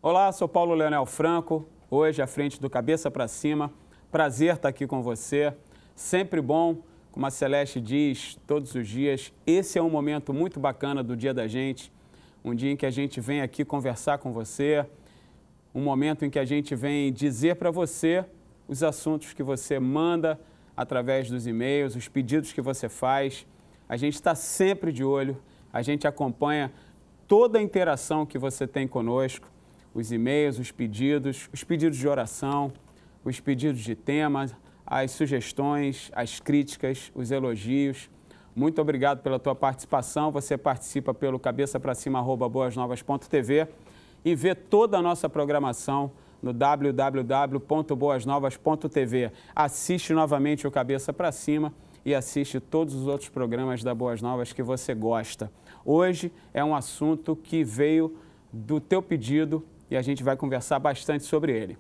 Olá, sou Paulo Leonel Franco, hoje à frente do Cabeça para Cima. Prazer estar aqui com você. Sempre bom, como a Celeste diz todos os dias, esse é um momento muito bacana do dia da gente, um dia em que a gente vem aqui conversar com você, um momento em que a gente vem dizer para você os assuntos que você manda através dos e-mails, os pedidos que você faz. A gente está sempre de olho, a gente acompanha toda a interação que você tem conosco, os e-mails, os pedidos de oração, os pedidos de temas, as sugestões, as críticas, os elogios. Muito obrigado pela tua participação. Você participa pelo cabeçapracima@boasnovas.tv e vê toda a nossa programação no www.boasnovas.tv. Assiste novamente o Cabeça para Cima e assiste todos os outros programas da Boas Novas que você gosta. Hoje é um assunto que veio do teu pedido e a gente vai conversar bastante sobre ele.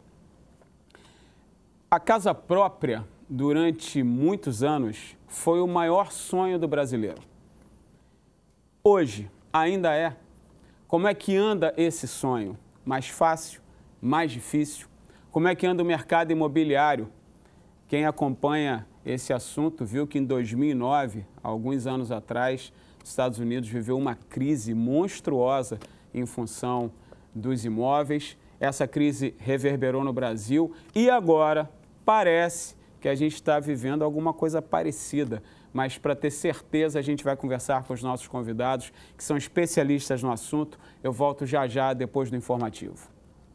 A casa própria, durante muitos anos, foi o maior sonho do brasileiro. Hoje, ainda é. Como é que anda esse sonho? Mais fácil? Mais difícil? Como é que anda o mercado imobiliário? Quem acompanha esse assunto viu que em 2009, alguns anos atrás, os Estados Unidos viveu uma crise monstruosa em função dos imóveis. Essa crise reverberou no Brasil e agora parece que a gente está vivendo alguma coisa parecida. Mas para ter certeza, a gente vai conversar com os nossos convidados, que são especialistas no assunto. Eu volto já já depois do informativo.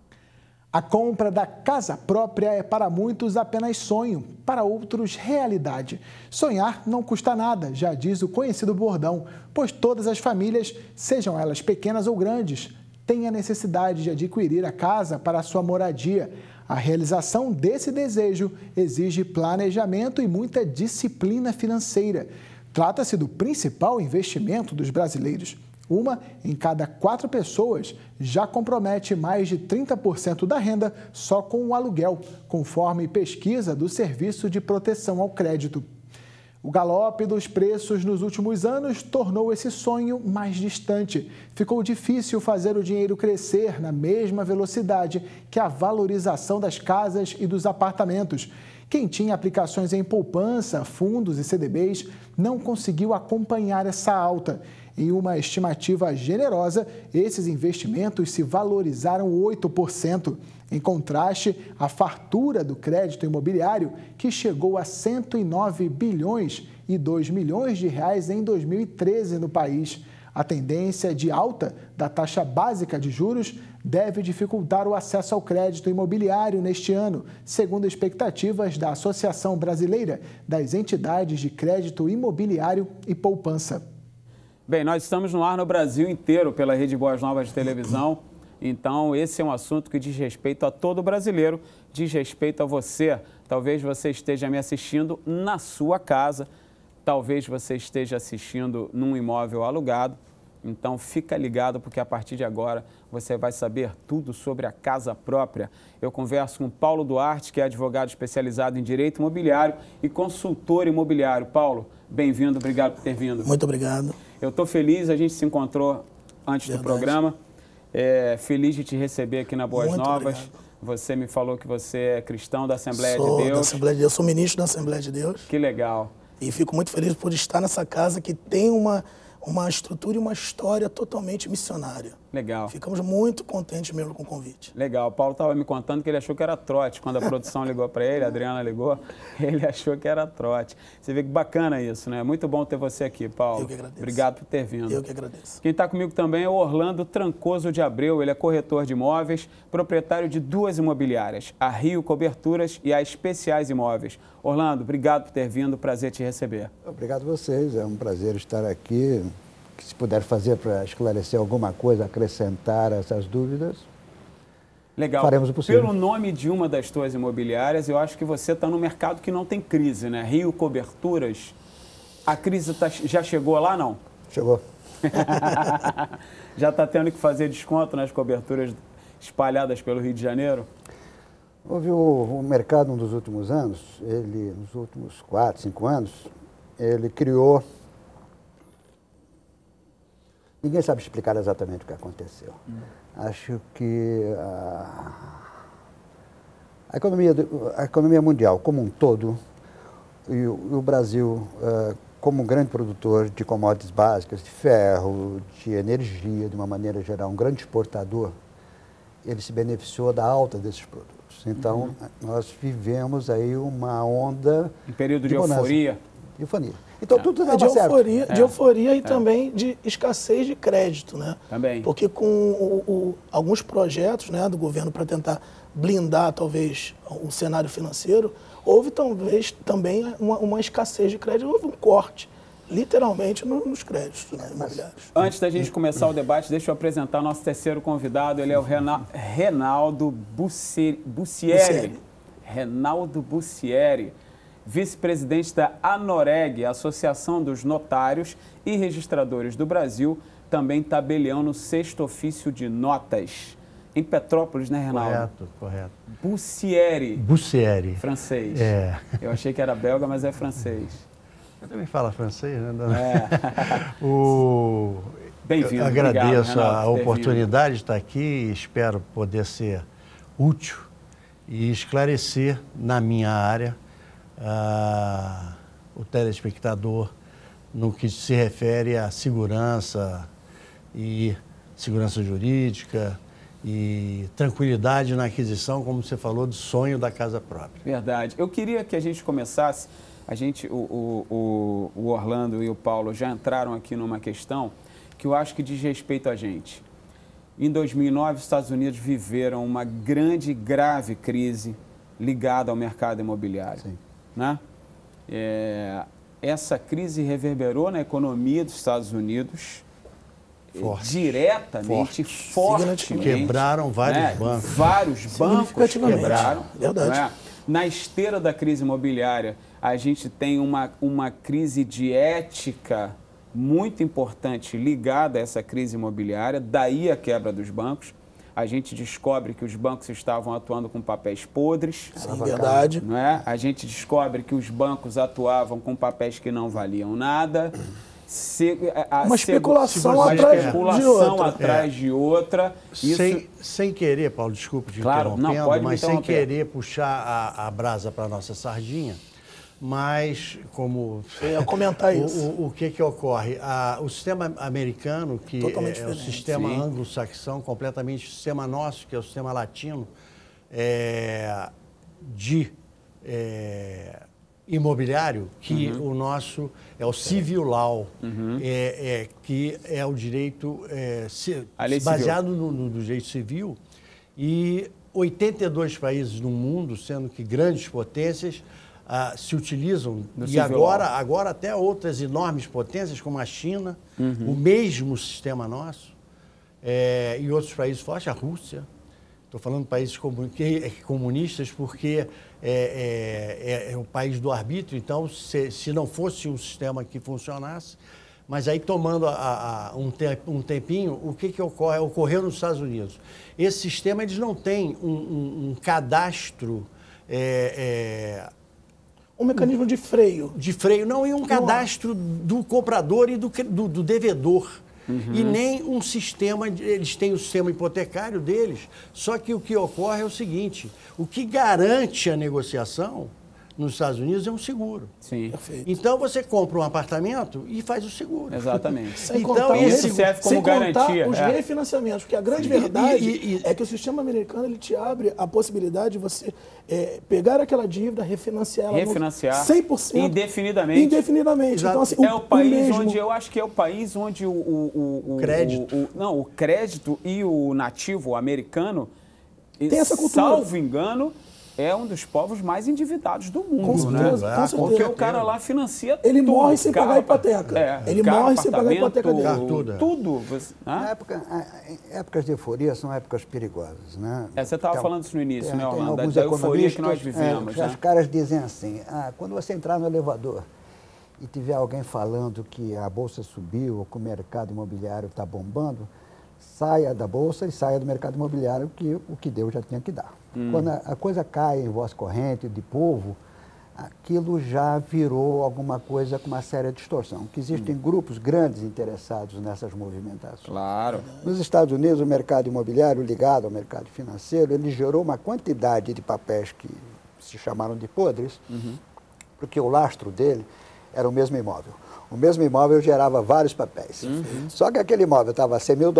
A compra da casa própria é para muitos apenas sonho, para outros realidade. Sonhar não custa nada, já diz o conhecido bordão, pois todas as famílias, sejam elas pequenas ou grandes, têm a necessidade de adquirir a casa para a sua moradia. A realização desse desejo exige planejamento e muita disciplina financeira. Trata-se do principal investimento dos brasileiros. Uma em cada 4 pessoas já compromete mais de 30% da renda só com o aluguel, conforme pesquisa do Serviço de Proteção ao Crédito. O galope dos preços nos últimos anos tornou esse sonho mais distante. Ficou difícil fazer o dinheiro crescer na mesma velocidade que a valorização das casas e dos apartamentos. Quem tinha aplicações em poupança, fundos e CDBs não conseguiu acompanhar essa alta. Em uma estimativa generosa, esses investimentos se valorizaram 8%. Em contraste, a fartura do crédito imobiliário, que chegou a 109 bilhões e 2 milhões de reais em 2013 no país. A tendência de alta da taxa básica de juros deve dificultar o acesso ao crédito imobiliário neste ano, segundo expectativas da Associação Brasileira das Entidades de Crédito Imobiliário e Poupança. Bem, nós estamos no ar no Brasil inteiro pela Rede Boas Novas de televisão, então esse é um assunto que diz respeito a todo brasileiro, diz respeito a você. Talvez você esteja me assistindo na sua casa, talvez você esteja assistindo num imóvel alugado, então fica ligado porque a partir de agora você vai saber tudo sobre a casa própria. Eu converso com Paulo Duarte, que é advogado especializado em direito imobiliário e consultor imobiliário. Paulo, bem-vindo, obrigado por ter vindo. Muito obrigado. Eu estou feliz, a gente se encontrou antes do programa. Feliz de te receber aqui na Boas Novas. Obrigado. Você me falou que você é cristão da Assembleia de Deus. Sou da Assembleia de Deus, sou ministro da Assembleia de Deus. Que legal. E fico muito feliz por estar nessa casa que tem uma estrutura e uma história totalmente missionária. Legal. Ficamos muito contentes mesmo com o convite. Legal. O Paulo estava me contando que ele achou que era trote. Quando a produção ligou para ele, a Adriana ligou, ele achou que era trote. Você vê que bacana isso, né? Muito bom ter você aqui, Paulo. Eu que agradeço. Obrigado por ter vindo. Eu que agradeço. Quem está comigo também é o Orlando Trancoso de Abreu. Ele é corretor de imóveis, proprietário de 2 imobiliárias, a Rio Coberturas e a Especiais Imóveis. Orlando, obrigado por ter vindo. Prazer te receber. Obrigado a vocês. É um prazer estar aqui. Se puder fazer para esclarecer alguma coisa, acrescentar essas dúvidas, legal. Faremos o possível. Pelo nome de uma das tuas imobiliárias, eu acho que você está no mercado que não tem crise, né? Rio Coberturas, a crise já chegou lá, não? Chegou. Já está tendo que fazer desconto nas coberturas espalhadas pelo Rio de Janeiro? Houve o mercado nos últimos anos, nos últimos 4, 5 anos, ele criou Ninguém sabe explicar exatamente o que aconteceu. Acho que a economia mundial como um todo, e o Brasil como um grande produtor de commodities básicas, de ferro, de energia, de uma maneira geral, um grande exportador, ele se beneficiou da alta desses produtos. Então, nós vivemos aí uma onda... Um período de euforia. Euforia. Então, tudo estava certo. De euforia e também de escassez de crédito, né? Também. Porque com alguns projetos, né, do governo para tentar blindar, talvez, o cenário financeiro, houve talvez também uma escassez de crédito, houve um corte, literalmente, nos créditos, né, imobiliários. Antes da gente começar o debate, deixa eu apresentar o nosso terceiro convidado. Ele é o Reinaldo Bussieri. Reinaldo Bussieri, vice-presidente da ANOREG, Associação dos Notários e Registradores do Brasil, também tabelião no 6º ofício de notas. Em Petrópolis, né, Reinaldo? Correto. Bussieri. Francês. É. Eu achei que era belga, mas é francês. Eu também falo francês, né? Bem-vindo. Agradeço obrigado, a oportunidade de estar aqui e espero poder ser útil e esclarecer na minha área o telespectador no que se refere à segurança e segurança jurídica e tranquilidade na aquisição, como você falou, do sonho da casa própria. Verdade. Eu queria que a gente começasse, o Orlando e o Paulo já entraram aqui numa questão que eu acho que diz respeito a gente. Em 2009, os Estados Unidos viveram uma grande e grave crise ligada ao mercado imobiliário. Sim. Né? Essa crise reverberou na economia dos Estados Unidos diretamente, fortemente. Quebraram vários bancos. Vários bancos quebraram. Verdade. Né? Na esteira da crise imobiliária, a gente tem uma crise de ética muito importante ligada a essa crise imobiliária, daí a quebra dos bancos. A gente descobre que os bancos estavam atuando com papéis podres. Sim, verdade. Não é? A gente descobre que os bancos atuavam com papéis que não valiam nada. Uma especulação atrás de outra. Sem querer, Paulo, desculpa te interrompendo, mas sem querer puxar a brasa para a nossa sardinha, mas como... Eu ia comentar isso. O que ocorre? O sistema americano, que é o sistema anglo-saxão, completamente o sistema nosso, que é o sistema latino, imobiliário, que o nosso é o civil law, que é o direito baseado no direito civil, e 82 países no mundo, sendo que grandes potências, se utilizam, e agora até outras enormes potências, como a China, o mesmo sistema nosso, e outros países fortes, a Rússia. Estou falando de países comunistas porque é o país do arbítrio, então, se não fosse um sistema que funcionasse, mas aí tomando um tempinho, o que ocorreu nos Estados Unidos? Esse sistema, eles não têm um cadastro... um mecanismo de freio. De freio, não, e um cadastro do comprador e do devedor. E nem um sistema, eles têm o sistema hipotecário deles, só que o que ocorre é o seguinte, o que garante a negociação nos Estados Unidos é um seguro. Sim. Perfeito. Então você compra um apartamento e faz o seguro. Exatamente. Então esse serve como garantia. Os refinanciamentos, porque a grande verdade é que o sistema americano ele te abre a possibilidade de você pegar aquela dívida, refinanciar ela 100%. Indefinidamente. Então, assim, é o país onde eu acho que é o país onde o crédito. O crédito e o nativo americano, tem essa cultura. Salvo engano, é um dos povos mais endividados do mundo, com certeza, né? Com certeza. Porque o cara lá financia ele tudo. Morre sem pagar a hipoteca. Ele morre sem pagar a hipoteca dele. Tudo. Épocas de euforia são épocas perigosas, né? Você estava falando isso no início, né, Orlando? Da euforia que nós vivemos. Os caras dizem assim, quando você entrar no elevador e tiver alguém falando que a bolsa subiu ou que o mercado imobiliário está bombando, saia da bolsa e saia do mercado imobiliário, que o que deu já tinha que dar. Quando a coisa cai em voz corrente de povo, aquilo já virou alguma coisa com uma séria distorção, que existem grupos grandes interessados nessas movimentações. Claro. Nos Estados Unidos, o mercado imobiliário ligado ao mercado financeiro, ele gerou uma quantidade de papéis que se chamaram de podres, porque o lastro dele era o mesmo imóvel. O mesmo imóvel gerava vários papéis. Só que aquele imóvel estava a $100 mil,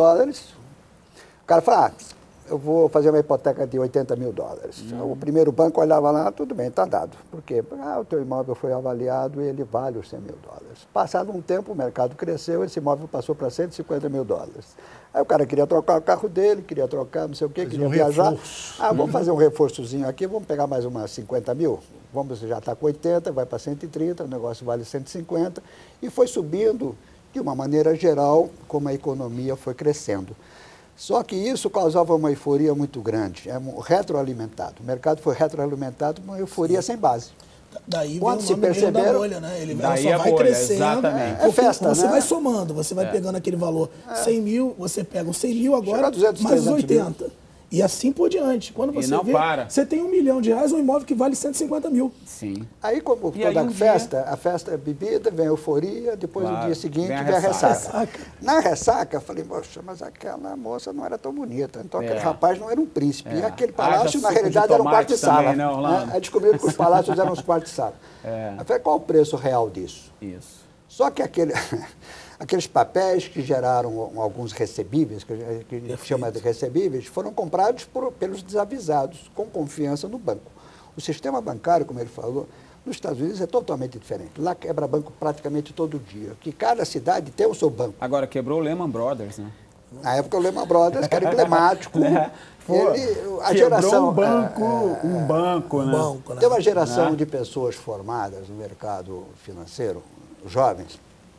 o cara falava, eu vou fazer uma hipoteca de $80 mil. O primeiro banco olhava lá, tudo bem, está dado. Por quê? Porque o teu imóvel foi avaliado e ele vale os $100 mil. Passado um tempo, o mercado cresceu, esse imóvel passou para $150 mil. Aí o cara queria trocar o carro dele, queria trocar não sei o quê, queria viajar. Vamos fazer um reforçozinho aqui, vamos pegar mais umas 50 mil. Vamos, já está com 80, vai para 130, o negócio vale 150. E foi subindo, de uma maneira geral, como a economia foi crescendo. Só que isso causava uma euforia muito grande, é retroalimentado. O mercado foi retroalimentado com uma euforia sem base. Daí quando vem se o nome mesmo perceberam, da bolha, né? Ele daí só vai bolha, crescendo. exatamente. É festa, você né? vai somando, você vai pegando aquele valor. 100 mil, você pega os 100 mil agora, Chega a 200, mais os 300 mil. 80. E assim por diante. Quando você não vê, para. você tem R$1 milhão, um imóvel que vale 150 mil. Sim. Aí, como E aí, toda um festa, a festa é bebida, vem a euforia, depois Claro, no dia seguinte vem a vem a ressaca. ressaca. Na ressaca, eu falei, poxa, mas aquela moça não era tão bonita, então aquele rapaz não era um príncipe. E aquele palácio, na realidade, era um quarto de sala. Também, né, Orlando? Aí descobriram que os palácios eram os quartos de sala. Eu falei, qual o preço real disso? Isso. Só que aqueles papéis que geraram alguns recebíveis, que a gente chama de recebíveis, foram comprados pelos desavisados, com confiança no banco. O sistema bancário, como ele falou, nos Estados Unidos é totalmente diferente. Lá quebra banco praticamente todo dia, que cada cidade tem o seu banco. Agora, quebrou o Lehman Brothers, né? Na época, o Lehman Brothers, que era emblemático. A geração, um banco, né? Tem uma geração de pessoas formadas no mercado financeiro, jovens,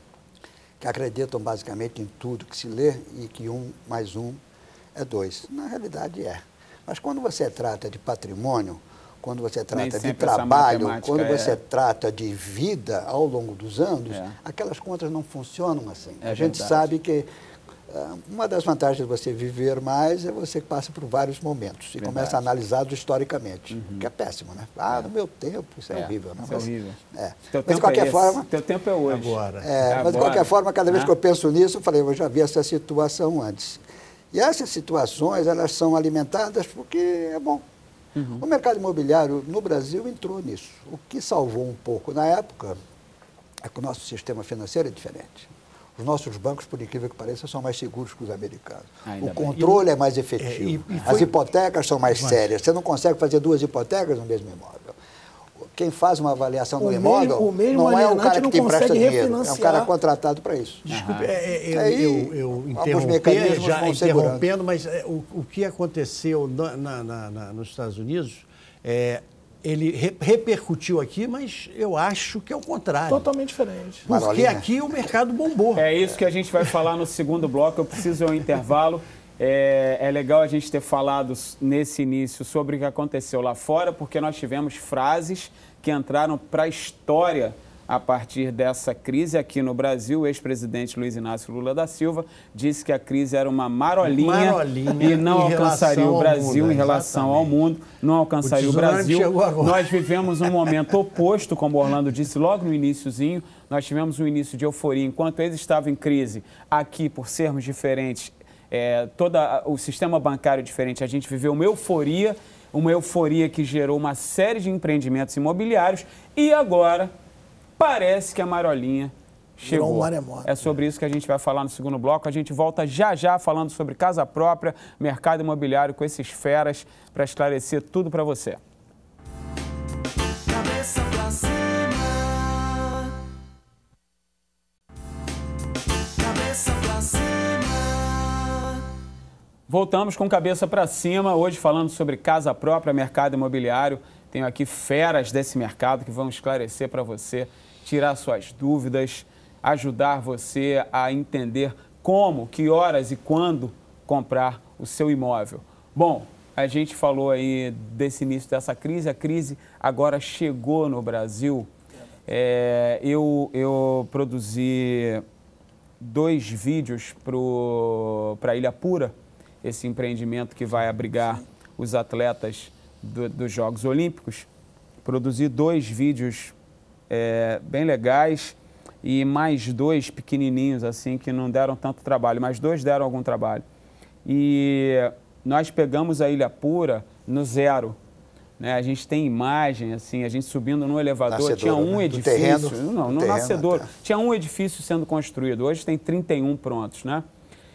que acreditam basicamente em tudo que se lê e que 1 mais 1 é 2. Na realidade é. Mas quando você trata de patrimônio, quando você trata de trabalho, quando você trata de vida ao longo dos anos, aquelas contas não funcionam assim. A gente sabe que uma das vantagens de você viver mais é você que passa por vários momentos e começa a analisá-los historicamente, que é péssimo, né? No meu tempo, isso é horrível. Né? Isso é horrível. Mas de qualquer forma... Teu tempo é hoje. Agora. Mas de qualquer forma, cada vez que eu penso nisso, eu falei, eu já vi essa situação antes. E essas situações, elas são alimentadas porque é bom. O mercado imobiliário no Brasil entrou nisso. O que salvou um pouco na época é que o nosso sistema financeiro é diferente. Os nossos bancos, por incrível que pareça, são mais seguros que os americanos. O controle é mais efetivo. As hipotecas são mais sérias. Você não consegue fazer 2 hipotecas no mesmo imóvel. Quem faz uma avaliação do imóvel não é o cara que te empresta dinheiro, é um cara contratado para isso. Desculpe, eu interrompendo, mas o que aconteceu nos Estados Unidos, ele repercutiu aqui, mas eu acho que é o contrário. Totalmente diferente. Porque aqui o mercado bombou. É isso que a gente vai falar no segundo bloco, eu preciso ir ao intervalo. É legal a gente ter falado nesse início sobre o que aconteceu lá fora, porque nós tivemos frases que entraram para a história a partir dessa crise aqui no Brasil. O ex-presidente Luiz Inácio Lula da Silva disse que a crise era uma marolinha e não alcançaria o Brasil em relação ao mundo, não alcançaria o Brasil. Nós vivemos um momento oposto, como o Orlando disse logo no iniciozinho. Nós tivemos um início de euforia. Enquanto eles estavam em crise, aqui, por sermos diferentes, todo o sistema bancário diferente, a gente viveu uma euforia que gerou uma série de empreendimentos imobiliários e agora parece que a marolinha chegou. É sobre isso que a gente vai falar no segundo bloco. A gente volta já falando sobre casa própria, mercado imobiliário com esses feras para esclarecer tudo para você. Cabeça pra cima. Cabeça pra cima. Voltamos com cabeça para cima, hoje falando sobre casa própria, mercado imobiliário. Tenho aqui feras desse mercado que vão esclarecer para você, tirar suas dúvidas, ajudar você a entender como, que horas e quando comprar o seu imóvel. Bom, a gente falou aí desse início dessa crise, a crise agora chegou no Brasil. Eu produzi 2 vídeos para Ilha Pura, esse empreendimento que vai abrigar os atletas dos Jogos Olímpicos. Produzi 2 vídeos bem legais e mais 2 pequenininhos, assim, que não deram tanto trabalho, mas 2 deram algum trabalho. E nós pegamos a Ilha Pura no zero. Né? A gente tem imagem, assim, a gente subindo no elevador, Nascedouro, tinha um né? edifício, terreno, no terreno, Nascedouro, tinha um edifício sendo construído, hoje tem 31 prontos, né?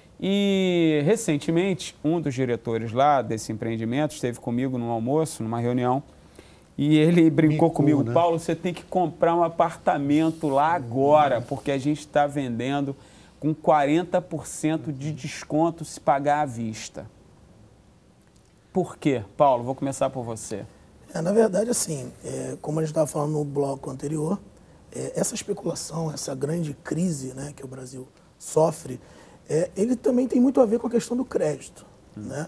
E, recentemente, um dos diretores lá desse empreendimento esteve comigo num almoço, numa reunião, e ele brincou comigo, né? Paulo, você tem que comprar um apartamento lá agora, porque a gente está vendendo com 40% de desconto se pagar à vista. Por quê? Paulo, vou começar por você. Na verdade, assim, como a gente estava falando no bloco anterior, essa especulação, essa grande crise, né, que o Brasil sofre, ele também tem muito a ver com a questão do crédito. Né?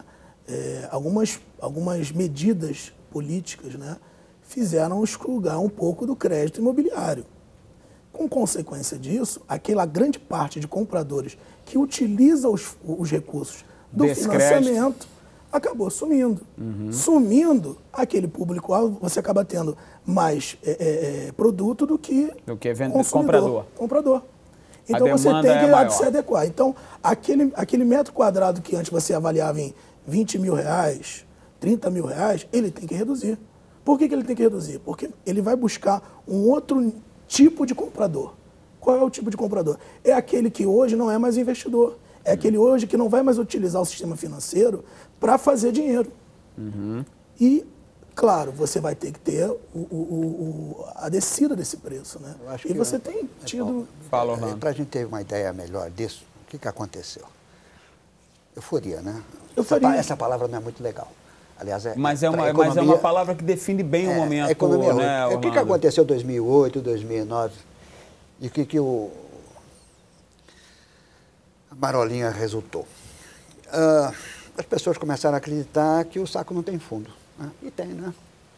Algumas medidas políticas, né, fizeram excluir um pouco do crédito imobiliário. Com consequência disso, aquela grande parte de compradores que utiliza os recursos do financiamento acabou sumindo. Sumindo, aquele público-alvo, você acaba tendo mais produto do que comprador. Então você tem que se adequar. Então, aquele metro quadrado que antes você avaliava em R$20.000, R$30.000, ele tem que reduzir. Por que ele tem que reduzir? Porque ele vai buscar um outro tipo de comprador. Qual é o tipo de comprador? É aquele que hoje não é mais investidor. É aquele hoje que não vai mais utilizar o sistema financeiro para fazer dinheiro. E, claro, você vai ter que ter a descida desse preço. Né? E você tem tido... Fala, Orlando. Para a gente ter uma ideia melhor disso, o que aconteceu? Euforia, né? Euforia. Essa palavra não é muito legal. Aliás, mas é uma palavra que define bem o momento. A economia, né, o que aconteceu em 2008, 2009 e o que a marolinha resultou? As pessoas começaram a acreditar que o saco não tem fundo. Né? E tem, né?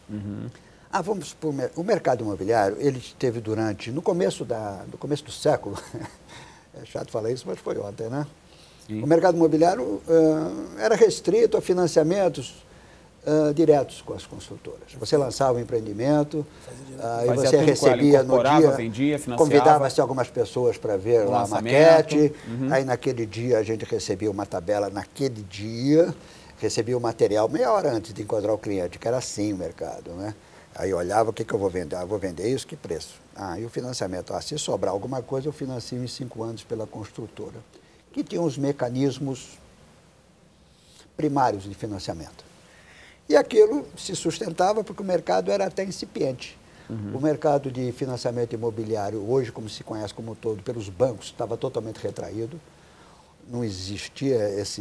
Vamos para o mercado imobiliário, ele esteve no começo do século, é chato falar isso, mas foi ontem, né? Sim. O mercado imobiliário era restrito a financiamentos diretos com as construtoras. Você lançava o empreendimento, e você recebia no dia, vendia, convidava-se algumas pessoas para ver lá a maquete, aí naquele dia a gente recebia uma tabela, naquele dia recebia o material meia hora antes de encontrar o cliente, que era assim o mercado, né? Aí eu olhava, o que eu vou vender? Vou vender isso, que preço? E o financiamento? Se sobrar alguma coisa, eu financio em 5 anos pela construtora, que tinha os mecanismos primários de financiamento. E aquilo se sustentava porque o mercado era até incipiente. O mercado de financiamento imobiliário, hoje, como se conhece como um todo, pelos bancos, estava totalmente retraído. Não existia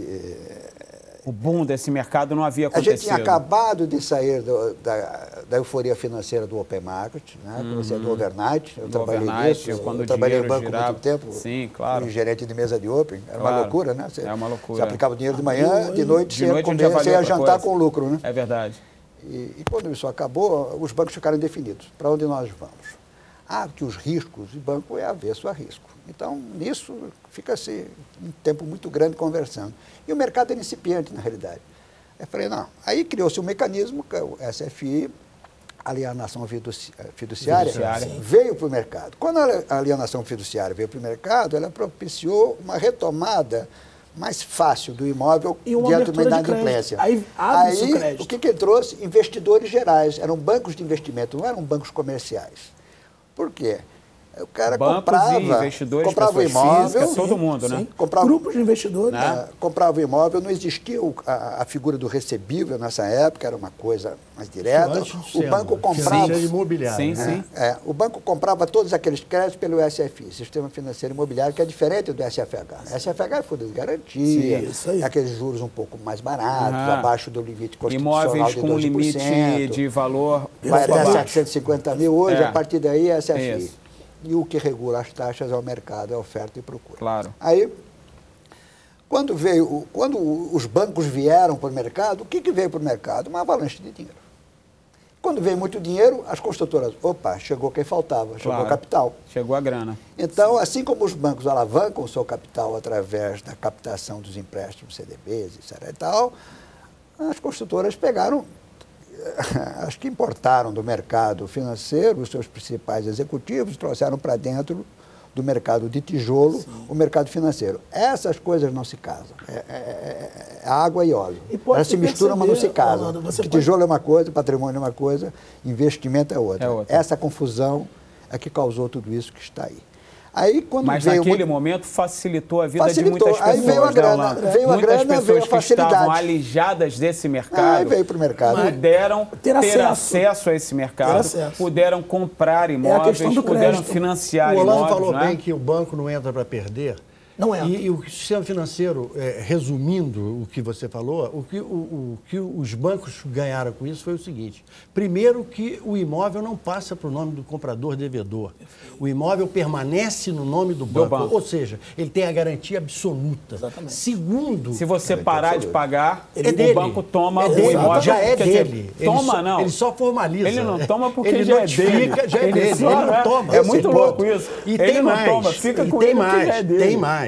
o boom desse mercado não havia acontecido. A gente tinha acabado de sair da euforia financeira do open market, né? Do overnight. Eu trabalhei nisso. Eu trabalhei em banco há muito tempo. Sim, claro. Fui gerente de mesa de open. Era uma loucura, né? É uma loucura. Você aplicava o dinheiro de manhã, de noite você ia jantar com lucro, né? É verdade. E quando isso acabou, os bancos ficaram indefinidos. Para onde nós vamos? Que os riscos, e banco é avesso a risco. Então, nisso, fica-se um tempo muito grande conversando. E o mercado era incipiente, na realidade. Eu falei, não. Aí criou-se um mecanismo, que é o SFI, alienação fiduciária, veio para o mercado. Quando a alienação fiduciária veio para o mercado, ela propiciou uma retomada mais fácil do imóvel diante de uma inadimplência. Aí o que ele trouxe? Investidores gerais. Eram bancos de investimento, não eram bancos comerciais. Por quê? O cara comprava o imóvel, físicas, todo mundo, né? Grupos de investidores. Comprava o imóvel, não existia a figura do recebível nessa época, era uma coisa mais direta. O banco comprava. Imobiliário. Sim. O banco comprava todos aqueles créditos pelo SFI, Sistema Financeiro Imobiliário, que é diferente do SFH. O SFH é fundo de garantia, aqueles juros um pouco mais baratos, abaixo do limite constitucional imóveis de 12%. Com limite de valor. Vai até 750 mil hoje, a partir daí é SFI. E o que regula as taxas é o mercado, é oferta e procura. Claro. Aí, quando os bancos vieram para o mercado, o que veio para o mercado? Uma avalanche de dinheiro. Quando veio muito dinheiro, as construtoras, chegou quem faltava, chegou o capital. Chegou a grana. Então, assim como os bancos alavancam o seu capital através da captação dos empréstimos CDBs, etc. e tal, as construtoras pegaram acho que importaram do mercado financeiro os seus principais executivos, trouxeram para dentro do mercado de tijolo o mercado financeiro. Essas coisas não se casam. É água e óleo. Elas se misturam, mas não se casam. Porque tijolo é uma coisa, patrimônio é uma coisa, investimento é outra. Essa confusão é que causou tudo isso que está aí. Aí, quando mas veio naquele momento facilitou a vida de muitas pessoas. Aí veio a grana, muitas pessoas que estavam alijadas desse mercado, aí veio para o mercado. Puderam ter acesso a esse mercado, puderam comprar imóveis, puderam financiar imóveis. O Orlando falou bem que o banco não entra para perder. Não entra. E o sistema financeiro, resumindo o que você falou, o que os bancos ganharam com isso foi o seguinte. Primeiro, que o imóvel não passa para o nome do comprador-devedor. O imóvel permanece no nome do banco. Ou seja, ele tem a garantia absoluta. Exatamente. Segundo... Se você parar de pagar, o banco toma o imóvel. Já é dele. Não. Ele só formaliza. Ele não toma porque ele já é dele. Já é dele. Ele não toma. É muito louco isso. E tem mais. Toma, fica com ele porque já é dele. Tem mais.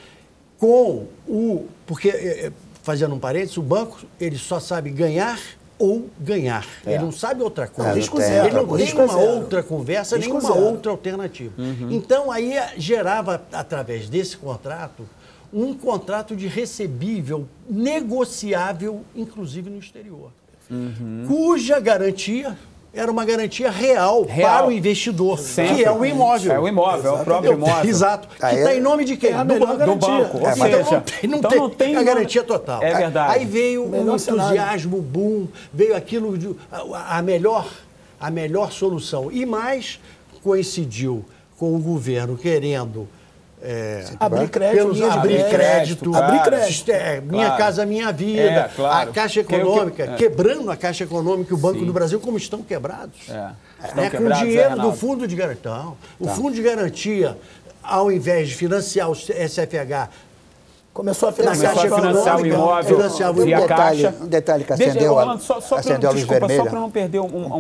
Porque, fazendo um parênteses, o banco ele só sabe ganhar ou ganhar. Ele não sabe outra coisa. Ele não tem uma outra conversa, nenhuma outra alternativa. Então, aí gerava, através desse contrato, um contrato de recebível negociável, inclusive no exterior, cuja garantia era uma garantia real para o investidor, que é o imóvel. É o imóvel, é o próprio imóvel. Exato. Que está em nome de quem? Do banco. Ou seja, não tem a garantia total. É verdade. Aí veio o entusiasmo, o boom, veio aquilo, a melhor solução. E mais coincidiu com o governo querendo... abrir crédito. Minha Casa Minha Vida, a Caixa Econômica, quebrando a Caixa Econômica e o Banco do Brasil, como estão quebrados. Com o dinheiro do Fundo de Garantia. O Fundo de Garantia, ao invés de financiar o SFH, começou a financiar o imóvel via Caixa. Um detalhe que acendeu a luz vermelha. Só para não perder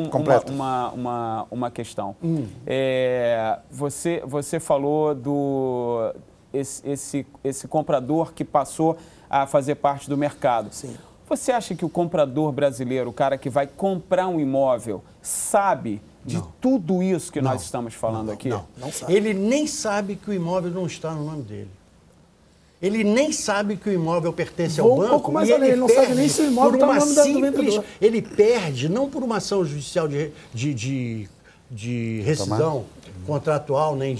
uma questão. Você falou do esse comprador que passou a fazer parte do mercado. Sim. Você acha que o comprador brasileiro, o cara que vai comprar um imóvel, sabe de tudo isso que nós estamos falando aqui? Não sabe. Ele nem sabe que o imóvel não está no nome dele. Ele nem sabe que o imóvel pertence ao banco. Um pouco mais além, ele não sabe nem se o imóvel está no nome do vendedor. Ele perde, não por uma ação judicial de rescisão contratual, nem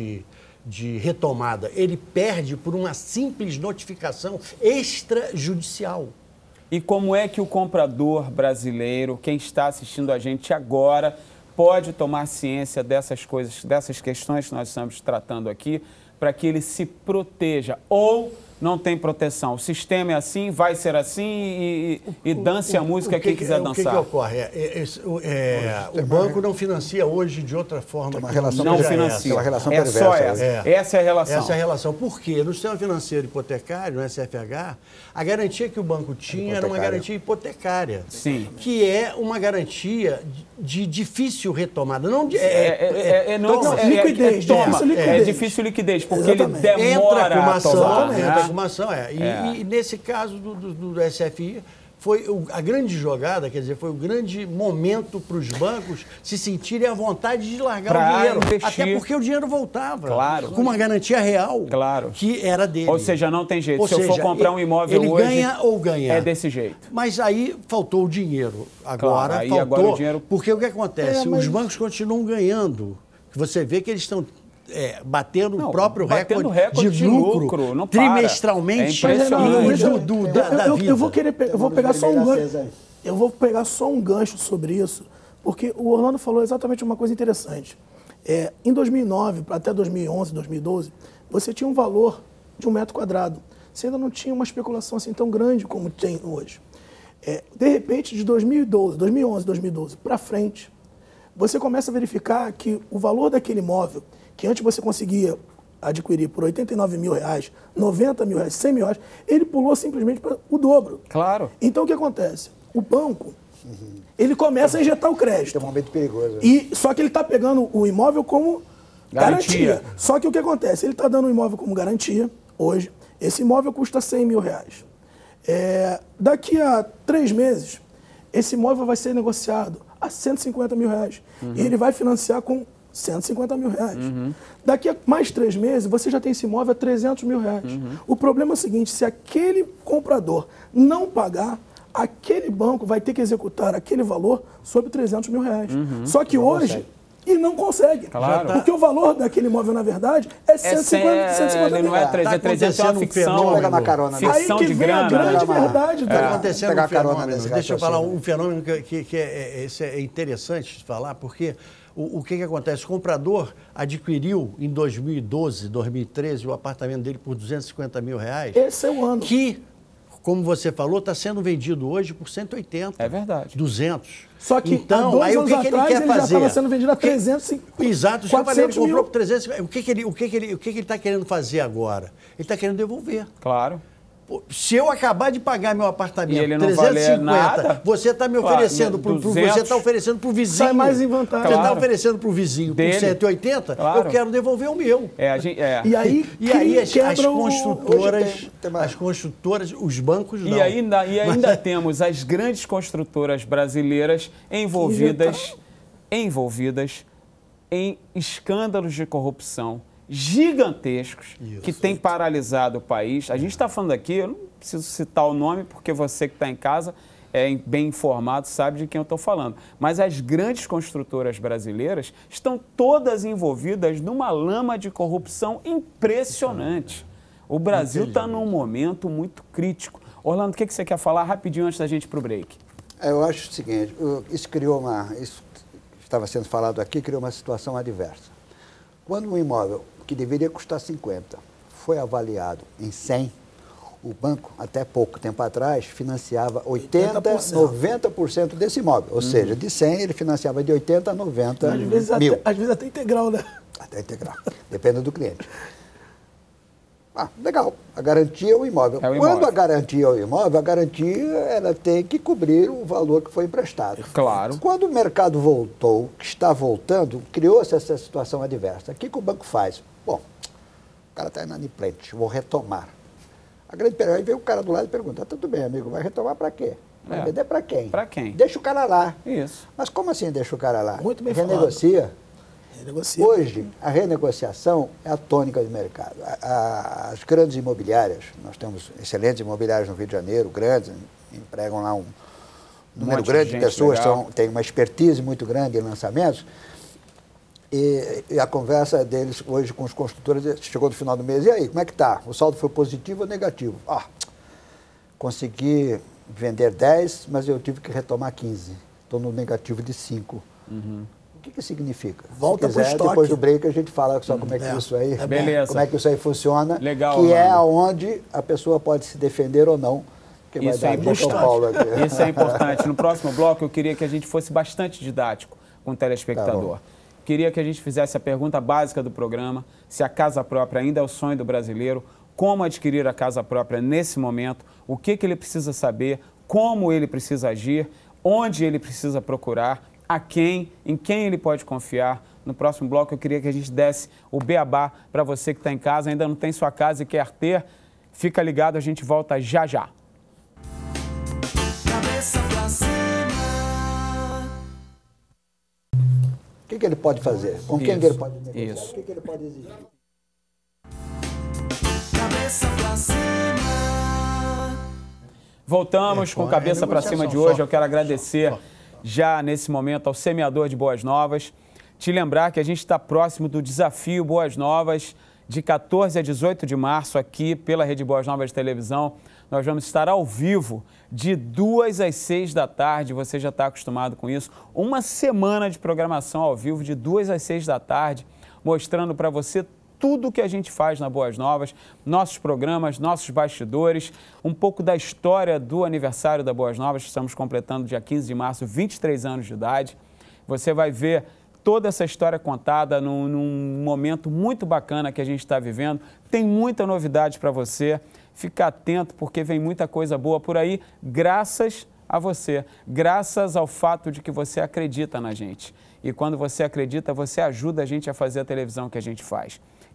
de retomada. Ele perde por uma simples notificação extrajudicial. E como é que o comprador brasileiro, quem está assistindo a gente agora, pode tomar ciência dessas coisas, dessas questões que nós estamos tratando aqui, para que ele se proteja? Ou não tem proteção? O sistema é assim, vai ser assim e dance a música que quiser dançar. O que ocorre? O banco não financia hoje de outra forma. Uma relação não financia. Uma relação perversa. Só essa. Essa é a relação. Essa é a relação. Por quê? No sistema financeiro hipotecário, no SFH, a garantia que o banco tinha era uma garantia hipotecária. Sim. Que é uma garantia de difícil retomada. Liquidez. É difícil liquidez, porque ele demora a tomar. E nesse caso do SFI, foi a grande jogada, quer dizer, foi o grande momento para os bancos se sentirem à vontade de largar o dinheiro. Investir. Até porque o dinheiro voltava. Claro. Com uma garantia real. Claro. Que era dele. Ou seja, não tem jeito. Se eu for comprar um imóvel ele hoje, ganha ou ganha. É desse jeito. Mas aí faltou o dinheiro. Agora claro, faltou. Agora o dinheiro... Porque o que acontece? Os bancos continuam ganhando. Você vê que eles estão... batendo o próprio recorde de lucro não trimestralmente da vida. Eu vou pegar só um gancho. Eu vou pegar só um gancho sobre isso, porque o Orlando falou exatamente uma coisa interessante. Em 2009, até 2011, 2012, você tinha um valor de 1 metro quadrado. Você ainda não tinha uma especulação assim tão grande como tem hoje. De repente, de 2011, 2012 para frente, você começa a verificar que o valor daquele imóvel, que antes você conseguia adquirir por R$89 mil, R$90 mil, R$100 mil, ele pulou simplesmente para o dobro. Claro. Então, o que acontece? O banco, ele começa a injetar o crédito. É um momento perigoso. Só que ele está pegando o imóvel como garantia. Só que o que acontece? Ele está dando o imóvel como garantia, hoje. Esse imóvel custa R$100 mil. Daqui a 3 meses, esse imóvel vai ser negociado a 150 mil reais. E ele vai financiar com 150 mil reais. Daqui a mais 3 meses, você já tem esse imóvel a 300 mil reais. O problema é o seguinte, se aquele comprador não pagar, aquele banco vai ter que executar aquele valor sobre 300 mil reais. Só que hoje... E não consegue. Claro. Porque o valor daquele imóvel, na verdade, é 150 mil. Não é 300, é uma ficção. Pegar uma carona, né? Ficção Aí que de vem a grana. grande verdade. Está acontecendo pegar um fenômeno. carona nesse Deixa eu falar raciocínio. um fenômeno que esse é interessante de falar, porque o que acontece? O comprador adquiriu em 2012, 2013, o apartamento dele por 250 mil reais. Esse é o ano. Que, como você falou, está sendo vendido hoje por 180. É verdade. 200. Só que então, há 2 aí o anos que ele atrás quer ele já fazer? estava sendo vendido a 350. Exato, o senhor falou, ele 400 mil. comprou por 300. O que ele está querendo fazer agora? Ele está querendo devolver. Claro. Pô, se eu acabar de pagar meu apartamento, E ele não 350, valer nada, você está me oferecendo para o 200, você está oferecendo para o vizinho. sai mais em vantagem. Você está Claro. oferecendo para o vizinho Dele. por 180, Claro. eu quero devolver o meu. E aí as quebra construtoras, Hoje tem mais. as construtoras, os bancos não. E ainda temos as grandes construtoras brasileiras envolvidas em escândalos de corrupção gigantescos que têm paralisado o país. A gente está falando aqui, eu não preciso citar o nome, porque você que está em casa é bem informado, sabe de quem eu estou falando. Mas as grandes construtoras brasileiras estão todas envolvidas numa lama de corrupção impressionante. O Brasil está num momento muito crítico. Orlando, o que você quer falar rapidinho antes da gente ir para o break? Eu acho o seguinte, isso que estava sendo falado aqui, criou uma situação adversa. Quando um imóvel que deveria custar 50 foi avaliado em 100, o banco, até pouco tempo atrás, financiava 80%, 90% desse imóvel. Ou seja, de 100 ele financiava de 80 a 90 mil. Às vezes até integral, né? Até integral. Depende do cliente. Legal. A garantia é o imóvel. É o imóvel. Quando a garantia é o imóvel, a garantia ela tem que cobrir o valor que foi emprestado. Claro. Quando o mercado voltou, que está voltando, criou-se essa situação adversa. O que o banco faz? Bom, o cara está inadimplente, vou retomar. A grande pergunta, aí vem o cara do lado e pergunta, tudo bem, amigo, vai retomar para quê? Vai vender para quem? Para quem? Deixa o cara lá. Isso. Mas como assim deixa o cara lá? Muito bem Renegocia. Renegocia. Hoje, a renegociação é a tônica do mercado. As grandes imobiliárias, nós temos excelentes imobiliárias no Rio de Janeiro, grandes, empregam lá um número grande de pessoas, têm uma expertise muito grande em lançamentos. E a conversa deles hoje com os construtores chegou no final do mês. E aí, como é que está? O saldo foi positivo ou negativo? Consegui vender 10, mas eu tive que retomar 15. Estou no negativo de 5. O que significa? Volta para o estoque. Depois do break a gente fala só como é que isso aí, Beleza. como é que isso aí funciona. Legal, que é Orlando. onde a pessoa pode se defender ou não. Que vai Isso dar é aqui em São importante. Paulo aqui. Isso é importante. No próximo bloco, eu queria que a gente fosse bastante didático com o telespectador. Tá bom. Queria que a gente fizesse a pergunta básica do programa, se a casa própria ainda é o sonho do brasileiro, como adquirir a casa própria nesse momento, o que ele precisa saber, como ele precisa agir, onde ele precisa procurar, em quem ele pode confiar. No próximo bloco, eu queria que a gente desse o beabá para você que está em casa, ainda não tem sua casa e quer ter. Fica ligado, a gente volta já já. Cabeça pra cima. O que ele pode fazer? Com quem Isso, que ele pode negociar? isso. O que ele pode exigir? Cabeça pra cima. Voltamos com Cabeça para Cima de hoje. Eu quero agradecer já nesse momento ao semeador de Boas Novas. Te lembrar que a gente está próximo do desafio Boas Novas, de 14 a 18 de março, aqui pela Rede Boas Novas de Televisão. Nós vamos estar ao vivo de 2 às 6 da tarde. Você já está acostumado com isso. Uma semana de programação ao vivo de 2 às 6 da tarde, mostrando para você tudo o que a gente faz na Boas Novas, nossos programas, nossos bastidores, um pouco da história do aniversário da Boas Novas. Estamos completando dia 15 de março, 23 anos de idade. Você vai ver toda essa história contada num momento muito bacana que a gente está vivendo. Tem muita novidade para você. Fica atento, porque vem muita coisa boa por aí, graças a você, graças ao fato de que você acredita na gente. E quando você acredita, você ajuda a gente a fazer a televisão que a gente faz.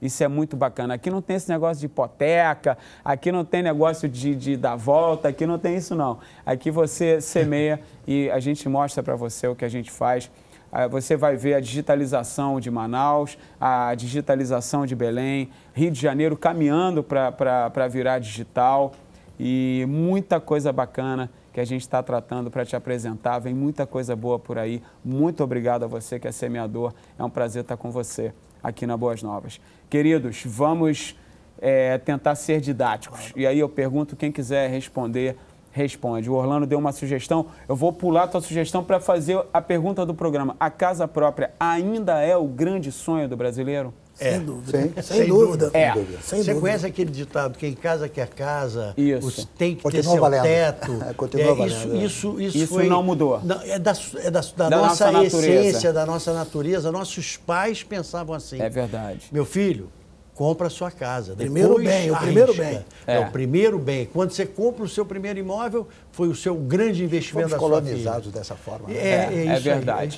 Isso é muito bacana. Aqui não tem esse negócio de hipoteca, aqui não tem negócio de dar volta, aqui não tem isso não. Aqui você semeia e a gente mostra para você o que a gente faz. Você vai ver a digitalização de Manaus, a digitalização de Belém, Rio de Janeiro caminhando para virar digital e muita coisa bacana que a gente está tratando para te apresentar. Vem muita coisa boa por aí. Muito obrigado a você que é semeador. É um prazer estar com você aqui na Boas Novas. Queridos, vamos tentar ser didáticos. E aí eu pergunto, quem quiser responder, responde. O Orlando deu uma sugestão. Eu vou pular a tua sugestão para fazer a pergunta do programa. A casa própria ainda é o grande sonho do brasileiro? Sem dúvida. Sem dúvida. Você conhece aquele ditado, quem casa quer casa, isso. Tem que Continua ter seu valendo. teto. Continua valendo. Isso foi, não mudou. Da nossa essência, da nossa natureza. Nossos pais pensavam assim. É verdade. Meu filho, compra a sua casa. Primeiro bem, o primeiro bem. É o primeiro bem. Quando você compra o seu primeiro imóvel, foi o seu grande investimento da sua vida. Colonizados dessa forma. Né? É verdade.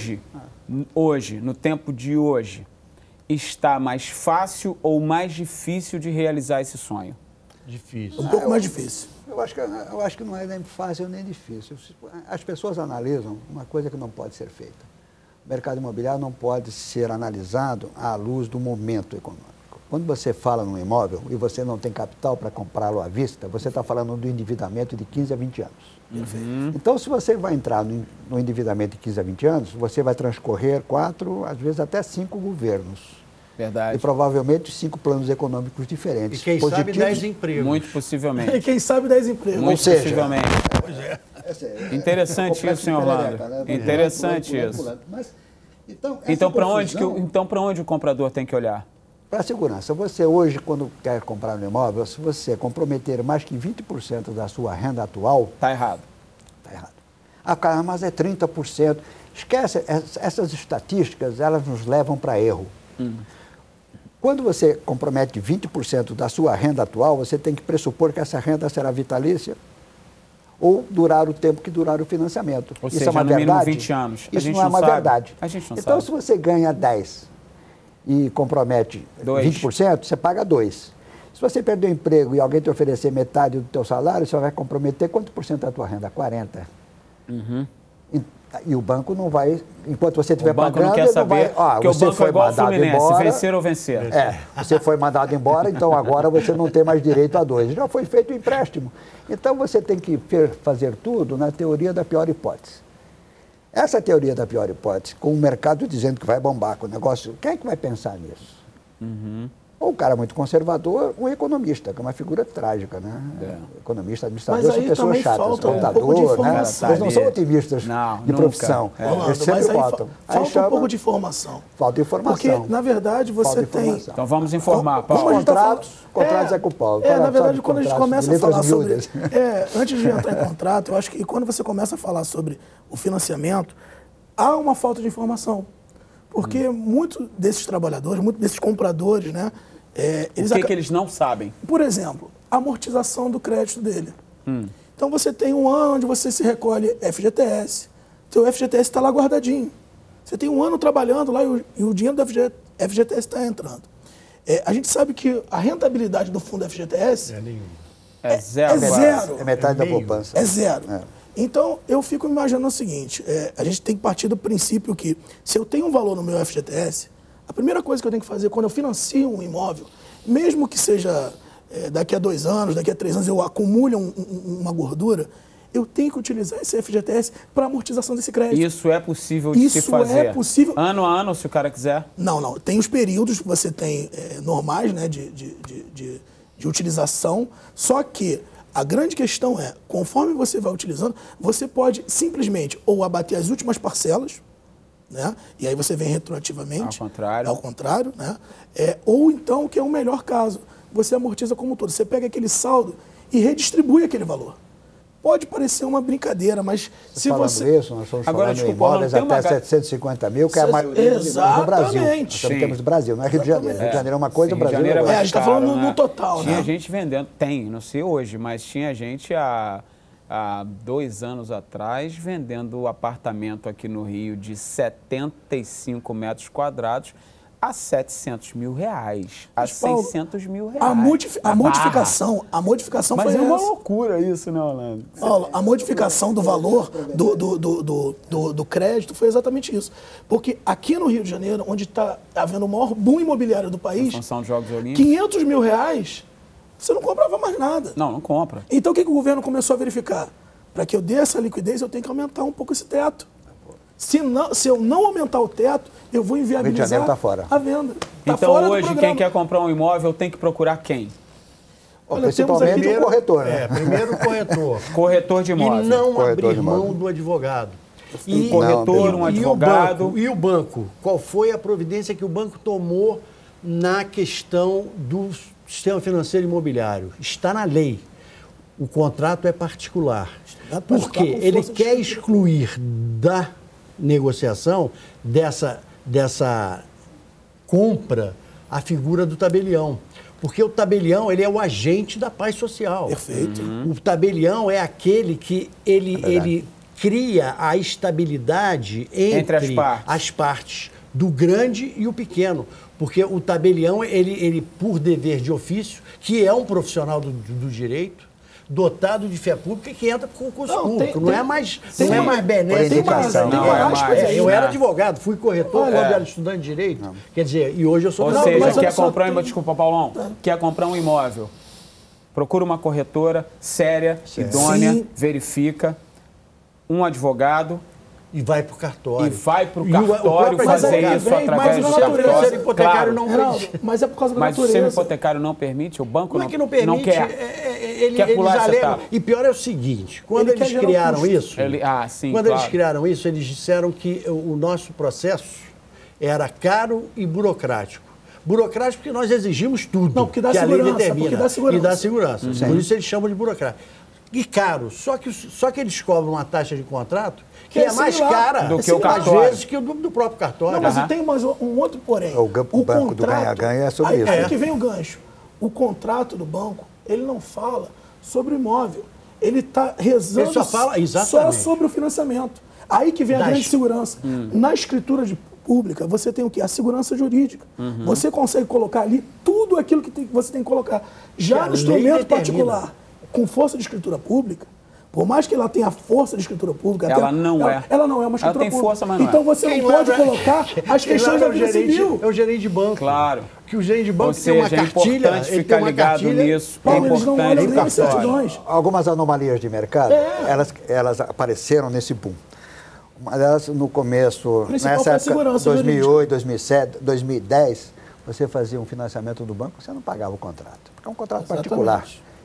Hoje, no tempo de hoje, está mais fácil ou mais difícil de realizar esse sonho? Difícil. Um pouco mais difícil. Eu acho que não é nem fácil nem difícil. As pessoas analisam uma coisa que não pode ser feita. O mercado imobiliário não pode ser analisado à luz do momento econômico. Quando você fala num imóvel e você não tem capital para comprá-lo à vista, você está falando do endividamento de 15 a 20 anos. Então, se você vai entrar no endividamento de 15 a 20 anos, você vai transcorrer 4, às vezes até 5 governos. Verdade. E provavelmente 5 planos econômicos diferentes. E quem sabe 10 empregos. Muito possivelmente. E quem sabe 10 empregos. Muito possivelmente. Pois é. Interessante isso, senhor Orlando. Interessante isso. Então, para onde o comprador tem que olhar? Para a segurança. Você hoje, quando quer comprar um imóvel, se você comprometer mais que 20% da sua renda atual... Está errado. Está errado. Ah, cara, mas é 30%. Esquece, essas estatísticas, elas nos levam para erro. Quando você compromete 20% da sua renda atual, você tem que pressupor que essa renda será vitalícia ou durar o tempo que durar o financiamento. Ou isso seja, é uma no mínimo verdade? 20 anos. Isso não é uma verdade. A gente não então, sabe. se você ganha 10 e compromete 20%, você paga 2. Se você perder o emprego e alguém te oferecer metade do teu salário, você vai comprometer quanto por cento da tua renda? 40%. E o banco não vai, enquanto você estiver pagando, não quer saber, porque o banco é igual ao Fluminense, vencer ou vencer. Você foi mandado embora, então agora você não tem mais direito a 2. Já foi feito o empréstimo. Então você tem que fazer tudo na teoria da pior hipótese. Essa teoria da pior hipótese, com o mercado dizendo que vai bombar com o negócio, quem é que vai pensar nisso? Ou um cara muito conservador, um economista, que é uma figura trágica, né? Economista, administrador, são pessoas chatas, contador, né? Eles não são otimistas de profissão. Eles sempre votam. Falta um pouco de informação. Falta informação. Porque, na verdade, você tem... Então vamos informar, Paulo. Contratos é com o Paulo. Na verdade, quando a gente começa a falar sobre... miúdas. Antes de entrar em contrato, eu acho que quando você começa a falar sobre o financiamento, há uma falta de informação. Porque muitos desses trabalhadores, muitos desses compradores, né? O que eles não sabem? Por exemplo, a amortização do crédito dele. Então você tem um ano onde você se recolhe FGTS. Seu FGTS está lá guardadinho. Você tem um ano trabalhando lá e o dinheiro do FGTS está entrando. A gente sabe que a rentabilidade do fundo FGTS é zero. É zero. É metade da poupança. É zero. Então, eu fico imaginando o seguinte, a gente tem que partir do princípio que se eu tenho um valor no meu FGTS, a primeira coisa que eu tenho que fazer quando eu financio um imóvel, mesmo que seja daqui a 2 anos, daqui a 3 anos, eu acumule uma gordura, eu tenho que utilizar esse FGTS para amortização desse crédito. Isso é possível de se fazer? Isso é possível. Ano a ano, se o cara quiser? Não. Tem os períodos que você tem normais, né, de utilização, só que a grande questão é, conforme você vai utilizando, você pode simplesmente ou abater as últimas parcelas, né? E aí você vem retroativamente. Ao contrário, né? Ou então, que é o melhor caso, você amortiza como um todo. Você pega aquele saldo e redistribui aquele valor. Pode parecer uma brincadeira, mas se você... Isso, nós estamos falando de imóveis até 750 mil, que é a maioria do Brasil. Nós temos do Brasil, não é Rio de Janeiro. Rio de Janeiro é uma coisa, o Brasil é outra. A gente está falando no total, Tinha né? gente vendendo, não sei hoje, mas tinha gente há 2 anos atrás vendendo apartamento aqui no Rio de 75 metros quadrados a R$700 mil, a R$600 mil. A modificação Mas foi é uma essa. loucura isso, né, Orlando? Paulo, a modificação do valor do crédito foi exatamente isso. Porque aqui no Rio de Janeiro, onde está havendo o maior boom imobiliário do país, Em função dos Jogos Olímpicos. R$500 mil, você não comprava mais nada. Não compra. Então o que o governo começou a verificar? Para que eu dê essa liquidez, eu tenho que aumentar um pouco esse teto. Se eu não aumentar o teto, eu vou inviabilizar Janeiro tá fora. a venda. Tá Então fora do hoje, programa. quem quer comprar um imóvel tem que procurar quem? Olha, Principalmente temos aqui o corretor, né? Primeiro o corretor. Corretor de imóvel. E não Corretor abrir de mão imóvel. do advogado. Um corretor, um advogado. E o banco? Qual foi a providência que o banco tomou na questão do sistema financeiro imobiliário? Está na lei. O contrato é particular. Porque ele quer excluir da negociação dessa compra a figura do tabelião. Porque o tabelião, ele é o agente da paz social. Perfeito. O tabelião é aquele que ele cria a estabilidade entre as partes do grande e o pequeno. Porque o tabelião, ele por dever de ofício, que é um profissional do direito, dotado de fé pública, que entra com o curso público. Não é mais benéfico. Eu era advogado, fui corretor, quando era estudante de direito. Quer dizer, e hoje eu sou... Ou seja, quer comprar desculpa, Paulão, quer comprar um imóvel, procura uma corretora séria, idônea, verifica, um advogado... E vai para o cartório. E vai para o cartório fazer isso através do cartório. Hipotecário não permite. Mas é por causa da Mas o natureza. sistema hipotecário não permite, o banco Não é que não permite, não quer. Eles alegam. E pior é o seguinte, quando eles criaram isso, eles criaram isso, eles disseram que o nosso processo era caro e burocrático. Burocrático porque nós exigimos tudo. Não, porque dá que segurança, a lei determina. porque dá segurança. E dá segurança. Por isso eles chamam de burocrático. E caro. Só que eles cobram uma taxa de contrato que é mais cara do que o às cartório. vezes que o do próprio cartório. Não, mas tem mais um outro porém. O banco do ganha-ganha é sobre isso. Aí que vem o gancho. O contrato do banco, ele não fala sobre o imóvel. Ele está rezando Ele só fala, só sobre o financiamento. Aí que vem a grande segurança. Na escritura pública, você tem o quê? A segurança jurídica. Você consegue colocar ali tudo aquilo que você tem que colocar. Já no instrumento particular, com força de escritura pública, por mais que ela tenha força de escritura pública... Ela não é uma escritura pública. Ela tem força, mas não é. Então você não pode colocar as questões da vida civil. É o gerente de banco. Claro. Que o gerente de banco tem uma cartilha... é importante ficar ligado nisso. Paulo, eles não olham nem as certidões. Algumas anomalias de mercado, elas apareceram nesse boom. Uma delas, no começo, nessa época, 2008, 2007, 2010, você fazia um financiamento do banco, você não pagava o contrato. Porque é um contrato particular.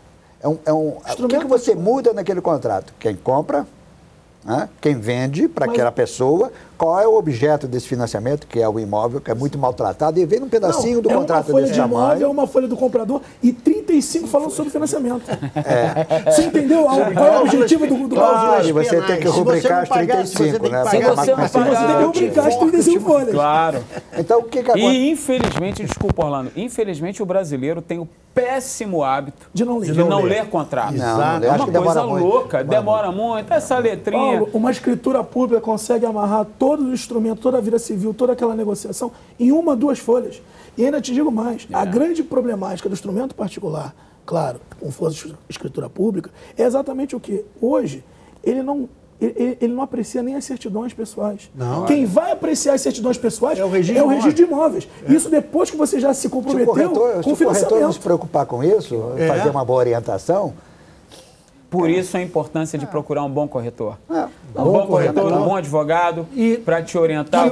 O que você muda naquele contrato? Quem compra, né? Quem vende para aquela pessoa, qual é o objeto desse financiamento, que é o imóvel, que é muito maltratado, e vem um pedacinho do contrato desse tamanho. É uma folha de imóvel, é uma folha do comprador e 35 falando sobre financiamento. Você entendeu qual é o objetivo do claro, e você tem que rubricar as 35, né? Se você não pagar, você tem que rubricar as 35 folhas. Claro. Então, o que acontece? E, infelizmente, desculpa, Orlando, infelizmente o brasileiro tem o péssimo hábito de não ler contratos. Exato. É uma coisa louca, demora muito, essa letrinha... Paulo, uma escritura pública consegue amarrar todo o instrumento, toda a vida civil, toda aquela negociação em uma, duas folhas. E ainda te digo mais, a grande problemática do instrumento particular, claro, com força de escritura pública, é exatamente o que? Hoje, ele não aprecia nem as certidões pessoais. Não, Quem vai apreciar as certidões pessoais é o registro de imóveis. Isso depois que você já se comprometeu com o financiamento. Se o corretor não se preocupar com isso, fazer uma boa orientação... Por isso a importância de procurar um bom corretor. Um bom corretor, um bom advogado, para te orientar.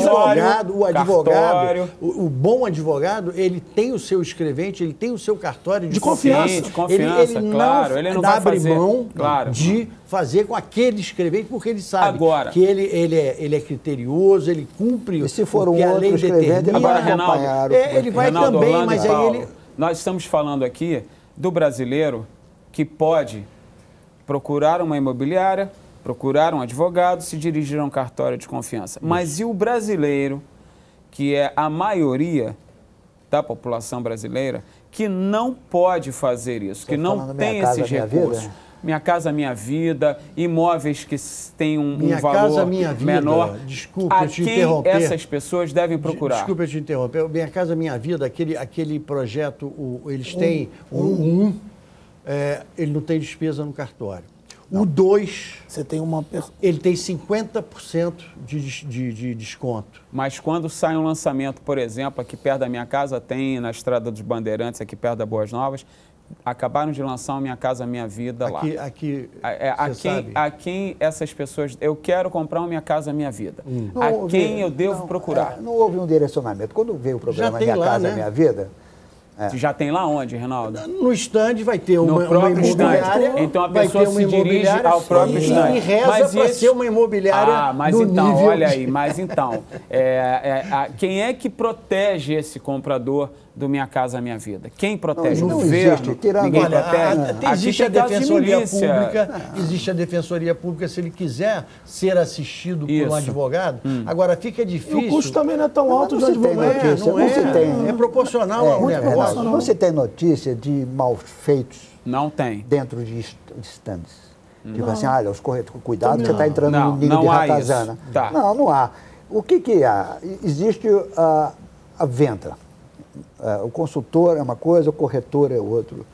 O bom advogado, ele tem o seu escrevente, ele tem o seu cartório de confiança. Ele não vai abre fazer, mão de fazer com aquele escrevente, porque ele sabe que ele é criterioso, ele cumpre e se for o que a lei determina. Agora, Reinaldo, ele vai Reinaldo, também, Orlando, mas aí Paulo, ele... Nós estamos falando aqui do brasileiro que pode procurar uma imobiliária, procurar um advogado, se dirigir a um cartório de confiança. Mas e o brasileiro, que é a maioria da população brasileira, que não pode fazer isso, que não tem esses recursos? Minha Casa Minha Vida, imóveis que têm um Minha valor Casa Minha Vida, menor. desculpa eu te interromper. Essas pessoas devem procurar? Desculpa eu te interromper. Minha Casa Minha Vida, aquele projeto, eles têm ele não tem despesa no cartório. Não. O 2, você tem ele tem 50% de desconto. Mas quando sai um lançamento, por exemplo, aqui perto da minha casa, tem na Estrada dos Bandeirantes, aqui perto da Boas Novas, acabaram de lançar o Minha Casa Minha Vida lá. A quem essas pessoas... Eu quero comprar o Minha Casa Minha Vida. A quem eu devo procurar? Não houve um direcionamento. Quando veio o programa Minha Casa Minha Vida... Já tem lá onde, Reinaldo? No stand vai ter uma imobiliária. Então a pessoa se dirige ao próprio stand. E reza para ser uma imobiliária mas do então, nível... olha aí, mas então, quem é que protege esse comprador do Minha Casa Minha Vida? Quem protege? Não Governo? existe. Ninguém protege? Existe a Defensoria Pública, existe a Defensoria Pública se ele quiser ser assistido por um advogado. Agora, fica difícil... E o custo também não é tão alto de advogado. É proporcional ao negócio. Você tem notícia de malfeitos? Não tem. Dentro de stands. Tipo assim, olha, os corretores, cuidado, você está entrando no ninho de ratazana. Tá. Não há. O que há? Existe a venda. O consultor é uma coisa, o corretor é outro.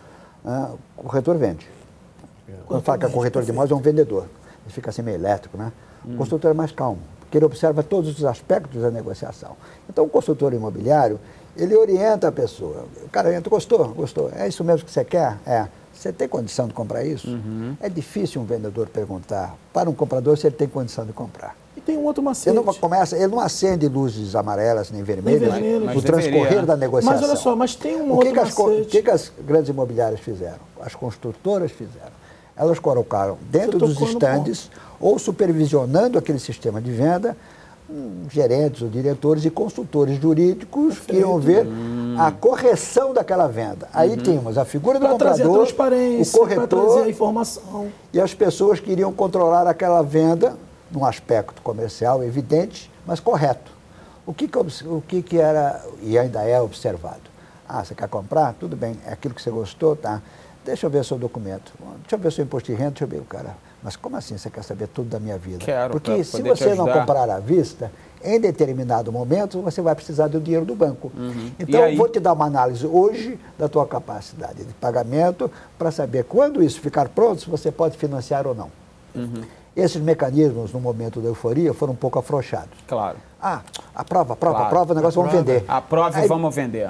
O corretor vende. Quando fala que é corretor de imóveis, é um vendedor. Ele fica assim meio elétrico, né? O consultor é mais calmo, porque ele observa todos os aspectos da negociação. Então, o consultor imobiliário, ele orienta a pessoa. O cara entra, gostou? É isso mesmo que você quer? Você tem condição de comprar isso? É difícil um vendedor perguntar para um comprador se ele tem condição de comprar. E tem um outro macete. Ele não acende luzes amarelas nem vermelhas no transcorrer da negociação. Mas olha só, mas tem um outro macete. O que as grandes imobiliárias fizeram? As construtoras fizeram. Elas colocaram dentro dos estandes ou supervisionando aquele sistema de venda gerentes ou diretores e consultores jurídicos que iam ver a correção daquela venda. Aí tínhamos a figura do comprador, o corretor, trazer a informação. E as pessoas que iriam controlar aquela venda num aspecto comercial evidente, mas correto. O que era e ainda é observado? Você quer comprar? Tudo bem, é aquilo que você gostou, tá? Deixa eu ver seu documento, deixa eu ver seu imposto de renda, deixa eu ver o cara. Mas como assim você quer saber tudo da minha vida? Quero, porque se você não comprar à vista, em determinado momento você vai precisar do dinheiro do banco. Então eu vou te dar uma análise hoje da tua capacidade de pagamento para saber quando isso ficar pronto, se você pode financiar ou não. Esses mecanismos, no momento da euforia, foram um pouco afrouxados. Claro. Aprova, o negócio vamos vender. Aprova e vamos vender.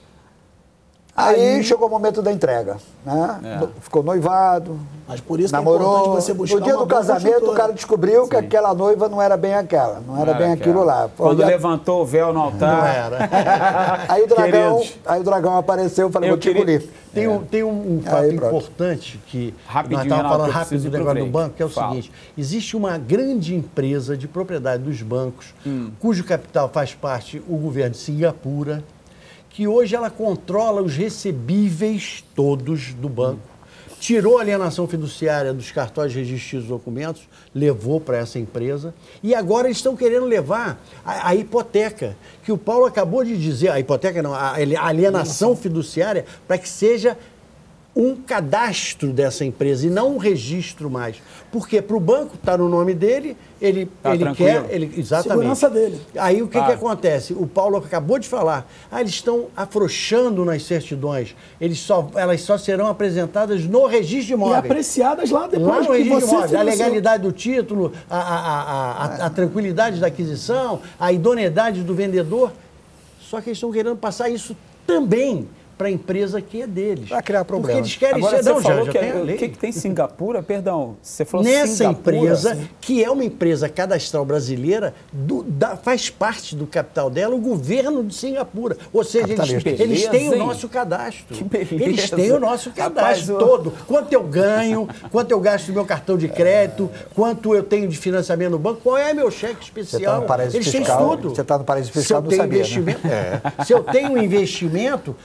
Aí chegou o momento da entrega, né? Ficou noivado, mas por isso namorou. Que é você buscar no dia do casamento, o cara descobriu que aquela noiva não era bem aquela, não era bem aquilo lá. Quando levantou o véu no altar. Não era. Aí o dragão apareceu e falou, vou te engolir. Tem um fato importante que nós estávamos falando rápido do negócio do banco, que é o seguinte: existe uma grande empresa de propriedade dos bancos, cujo capital faz parte o governo de Singapura, que hoje ela controla os recebíveis todos do banco, tirou a alienação fiduciária dos cartórios de registro dos documentos, levou para essa empresa, e agora eles estão querendo levar a hipoteca, que o Paulo acabou de dizer, a hipoteca não, a alienação fiduciária, para que seja um cadastro dessa empresa e não um registro mais. Porque para o banco está no nome dele, ele quer... Exatamente. Segurança dele. Aí o que acontece? O Paulo acabou de falar. Eles estão afrouxando nas certidões. Elas só serão apresentadas no registro de imóveis. E apreciadas lá depois lá no que registro de você imóveis. A legalidade do título, a tranquilidade da aquisição, a idoneidade do vendedor. Só que eles estão querendo passar isso também para a empresa que é deles. Para criar problema. Porque eles querem Agora, ser... você falou que tem Singapura? Perdão, você falou Nessa Singapura, empresa, que é uma empresa cadastral brasileira, faz parte do capital dela o governo de Singapura. Ou seja, eles têm o nosso cadastro. Que beleza. Eles têm o nosso cadastro todo. Quanto eu ganho, quanto eu gasto no meu cartão de crédito, quanto eu tenho de financiamento no banco, qual é meu cheque especial. Eles têm tudo. Você está no paraíso fiscal, não sabia, investimento, Se eu tenho um investimento, está lá.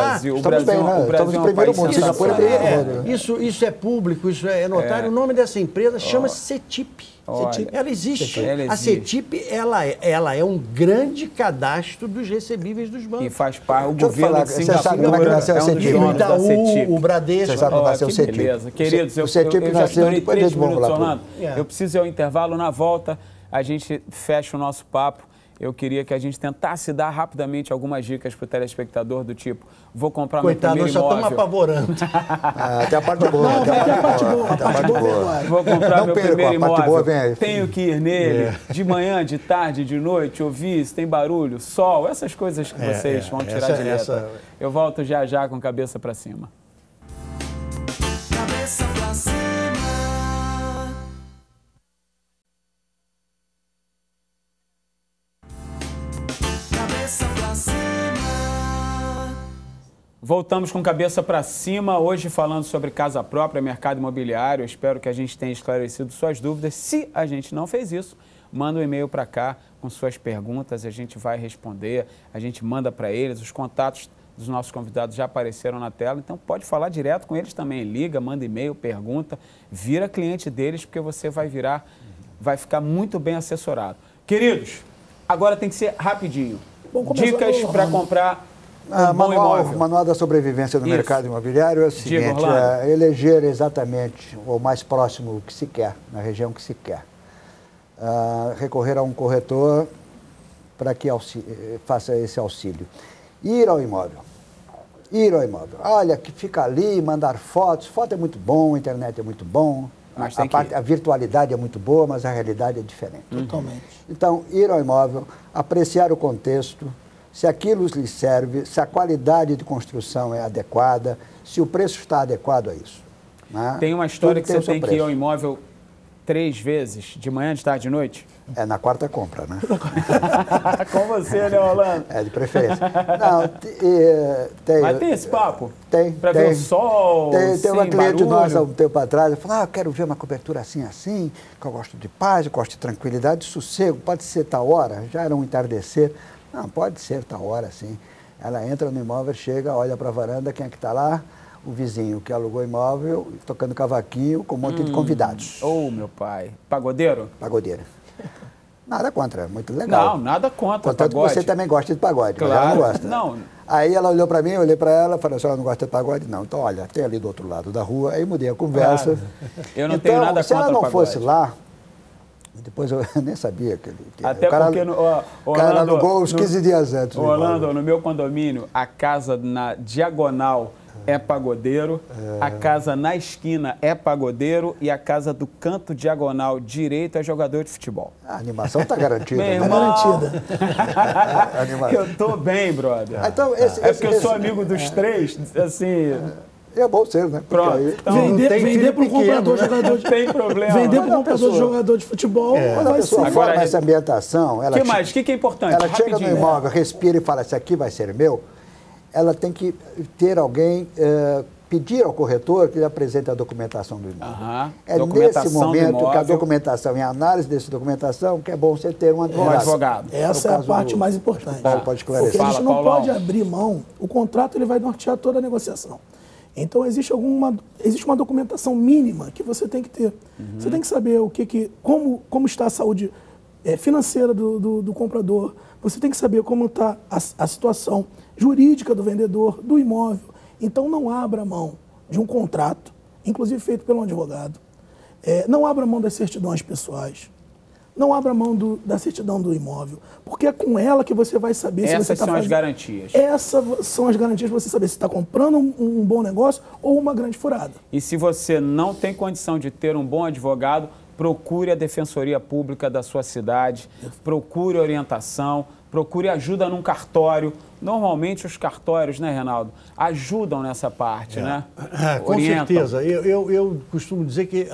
Brasil. O Brasil, bem, né? o Brasil Estamos é um em primeiro país mundo. Singapura é sensacional. primeiro mundo. Isso é público, isso é notário. O nome dessa empresa chama-se CETIP. Olha, Ela existe. ela A existe. CETIP, ela é um grande cadastro dos recebíveis dos bancos. E faz parte, o Deixa eu governo falar, de você Singapura sabe como é que nasceu a é um dos CETIP? donos da Itaú, CETIP. o Bradesco. Você sabe como nasceu o Que CETIP? beleza. Queridos, O CETIP eu já nasceu estourei depois 3 de vamos minutos, lá, Orlando. É. Eu preciso ir ao intervalo. Na volta, a gente fecha o nosso papo. Eu queria que a gente tentasse dar rapidamente algumas dicas para o telespectador do tipo, vou comprar Coitado, meu nós primeiro só estamos imóvel. apavorando. Tem a parte boa. Não, vai ter a parte boa. A Tem a parte boa vem agora. Vou comprar Não meu perca, primeiro a parte imóvel. boa vem aí. Tenho que ir nele de manhã, de tarde, de noite, ouvir se tem barulho, sol, essas coisas que vocês vão tirar de letra. Eu volto já já com cabeça para cima. Cabeça pra cima. Cabeça pra cima. Voltamos com cabeça para cima, hoje falando sobre casa própria, mercado imobiliário. Eu espero que a gente tenha esclarecido suas dúvidas. Se a gente não fez isso, manda um e-mail para cá com suas perguntas, a gente vai responder, a gente manda para eles. Os contatos dos nossos convidados já apareceram na tela, então pode falar direto com eles também. Liga, manda e-mail, pergunta, vira cliente deles, porque você vai ficar muito bem assessorado. Queridos, agora tem que ser rapidinho. Dicas para comprar um bom imóvel. O manual da sobrevivência do Isso. mercado imobiliário é o seguinte, Orlando. eleger exatamente o mais próximo que se quer, na região que se quer. Recorrer a um corretor para que faça esse auxílio. Ir ao imóvel. Olha, que fica ali, mandar fotos. Foto é muito bom, a internet é muito bom. Mas A virtualidade é muito boa, mas a realidade é diferente. Totalmente. Então, ir ao imóvel, apreciar o contexto, se aquilo lhe serve, se a qualidade de construção é adequada, se o preço está adequado a isso. Né? Tem uma história Tudo que você o seu tem que ir ao preço. imóvel 3 vezes, de manhã, de tarde, de noite? É na quarta compra, né? Com você, né, Orlando? É, de preferência. Não, tem. Mas tem esse papo? Tem. Pra ver o sol, Tem uma sem cliente nossa há um barulho? tempo atrás, ela falou, eu quero ver uma cobertura assim, que eu gosto de paz, eu gosto de tranquilidade, de sossego, pode ser tal hora, já era um entardecer. Não, pode ser tal hora, sim. Ela entra no imóvel, chega, olha para a varanda, quem é que está lá? O vizinho que alugou o imóvel, tocando cavaquinho, com um monte de convidados. Ô, meu pai. Pagodeiro? Pagodeira. Nada contra, muito legal. Não, nada contra Contanto que pagode. você também gosta de pagode, mas Claro. ela não gosta. Não. Aí ela olhou para mim, eu olhei para ela, falei, a senhora não gosta de pagode? Não. Então, olha, tem ali do outro lado da rua, aí mudei a conversa. Claro. Eu não então, tenho nada se contra ela não pagode. fosse lá, depois eu nem sabia que Até o cara, porque o cara alugou uns 15 dias antes. do Orlando, imóvel. no meu condomínio, a casa na diagonal é pagodeiro, a casa na esquina é pagodeiro e a casa do canto diagonal direito é jogador de futebol. A animação está garantida. Meu né? irmão, garantida. eu tô bem, brother. Então, É porque eu sou amigo dos três, assim, É bom ser, né? Porque pronto. aí, Então, Vender tem para filho um comprador pequeno, né? jogador não de tem problema. Vender para Quando um a comprador pessoa- jogador de futebol, quando a vai pessoa ser. Agora, forma essa ambientação, ela O que mais? O que é importante? Ela chega no Rapidinho. imóvel, respira e fala, esse aqui vai ser meu, ela tem que ter alguém, pedir ao corretor que lhe apresente a documentação do imóvel. Aham. É nesse Documentação do momento que a imóvel. documentação e a análise dessa documentação que é bom você ter um advogado. advogado. Essa é a caso parte do- mais importante. Paulo pode esclarecer. Porque a gente Fala, não Paulão. pode abrir mão, o contrato ele vai nortear toda a negociação. Então existe uma documentação mínima que você tem que ter. Você tem que saber como está a saúde financeira do comprador, você tem que saber como está a situação jurídica do vendedor, do imóvel. Então não abra mão de um contrato, inclusive feito pelo advogado. Não abra mão das certidões pessoais. Não abra mão da certidão do imóvel, porque é com ela que você vai saber se você Essas está são as fazendo... garantias. Essas são as garantias para você saber se está comprando um bom negócio ou uma grande furada. E se você não tem condição de ter um bom advogado, procure a Defensoria Pública da sua cidade, procure orientação, procure ajuda num cartório. Normalmente os cartórios, né, Reinaldo, ajudam nessa parte, né? Com Orientam. certeza. Eu costumo dizer que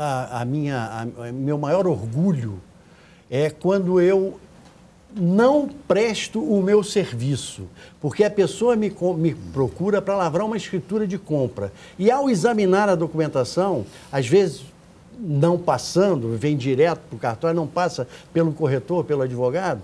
meu maior orgulho é quando eu não presto o meu serviço, porque a pessoa me procura para lavrar uma escritura de compra. E ao examinar a documentação, às vezes não passando, vem direto para o cartório, não passa pelo corretor, pelo advogado,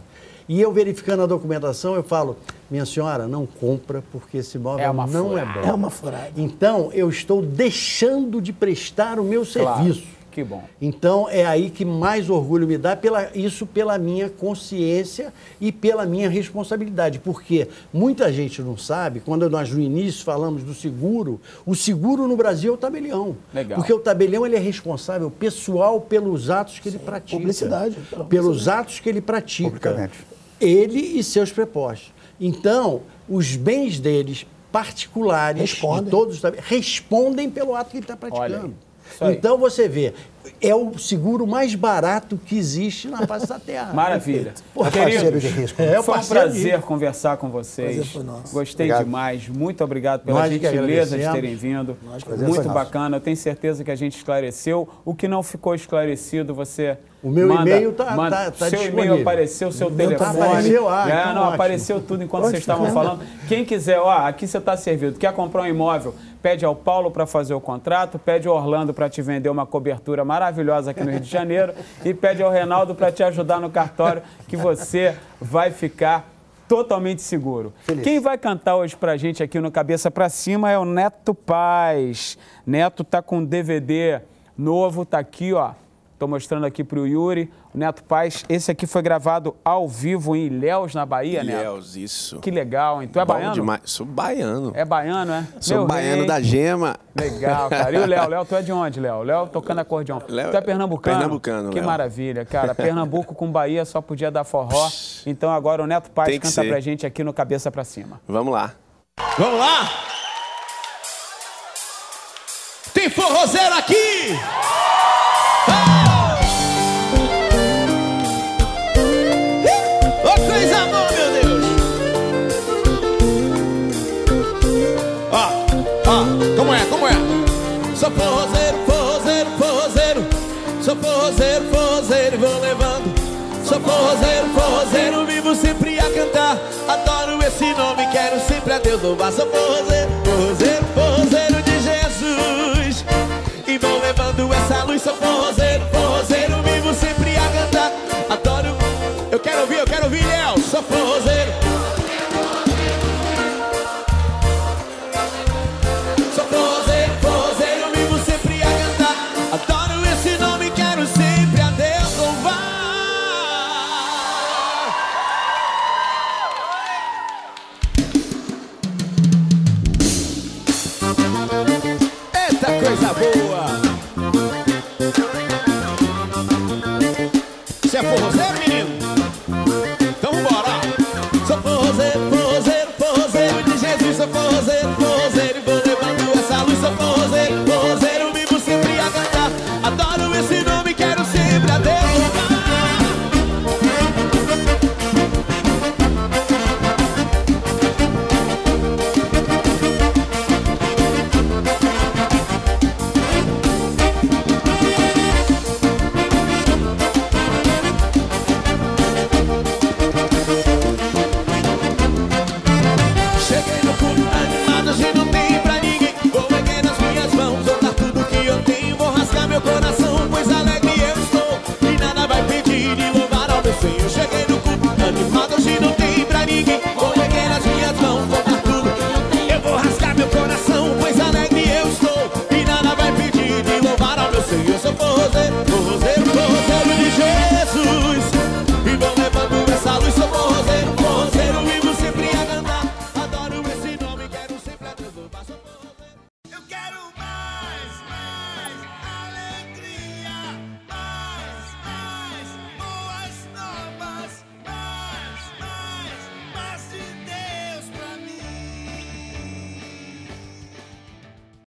E eu verificando a documentação, eu falo, minha senhora, não compra porque esse imóvel não é bom. É uma furada. Então, eu estou deixando de prestar o meu serviço. Que bom. Então, é aí que mais orgulho me dá, pela minha consciência e pela minha responsabilidade. Porque muita gente não sabe, quando nós no início falamos do seguro, o seguro no Brasil é o tabelião. Legal. Porque o tabelião ele é responsável pessoal pelos atos que ele pratica. Publicidade. Pelos atos que ele pratica. Publicamente. Ele e seus prepostos. Então, os bens deles particulares, de todos, respondem pelo ato que ele está praticando. Então, você vê, é o seguro mais barato que existe na face da Terra. Maravilha. Parceiro de risco. Foi um prazer conversar com vocês. Gostei demais. Muito obrigado pela gentileza de terem vindo. Muito bacana. Eu tenho certeza que a gente esclareceu. O que não ficou esclarecido, você o meu e-mail está seu e-mail apareceu, seu telefone. Apareceu, apareceu tudo enquanto vocês estavam falando. Quem quiser, aqui você está servido. Quer comprar um imóvel? Pede ao Paulo para fazer o contrato, pede ao Orlando para te vender uma cobertura maravilhosa aqui no Rio de Janeiro e pede ao Reinaldo para te ajudar no cartório, que você vai ficar totalmente seguro. Feliz. Quem vai cantar hoje pra gente aqui no Cabeça Pra Cima é o Neto Paz. Neto tá com um DVD novo, tá aqui, ó. Tô mostrando aqui pro Yuri. O Neto Paz, esse aqui foi gravado ao vivo em Ilhéus, na Bahia, Neto? Ilhéus, isso. Que legal, hein? Tu é Bom baiano? demais. Sou baiano. É baiano, é? Sou baiano da Gema. Legal, cara. E o Léo? Léo, tu é de onde, Léo? Léo tocando acordeon. Tu é pernambucano? Pernambucano, Que Léo. maravilha, cara. Pernambuco com Bahia só podia dar forró. Então agora o Neto Paz canta pra gente aqui no Cabeça Pra Cima. Vamos lá. Vamos lá? Tem forrozeiro aqui! Ô, coisa boa, meu Deus! Como é? Sou forrozeiro, forrozeiro, forrozeiro. Sou forrozeiro, forrozeiro e vou levando. Sou forrozeiro, forrozeiro, vivo sempre a cantar. Adoro esse nome, quero sempre a Deus louvar. Sou forrozeiro, forrozeiro, forrozeiro de Jesus. E vou levando essa luz. Sou forrozeiro, forrozeiro, vivo sempre a cantar. Adoro. Eu quero ouvir, Léo. Sou forrozeiro. Sou forrozeiro, forrozeiro, vivo sempre a cantar. Adoro esse nome, quero sempre a Deus louvar. Eita coisa boa.